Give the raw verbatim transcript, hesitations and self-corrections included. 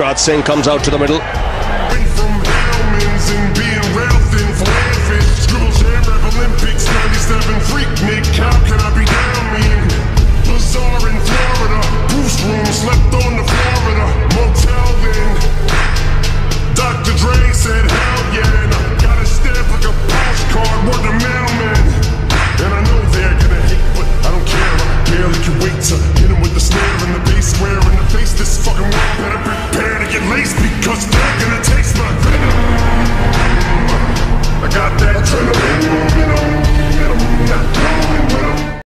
Yuvraj Singh comes out to the middle. Olympics ninety-seven freak Nick, how can I be down?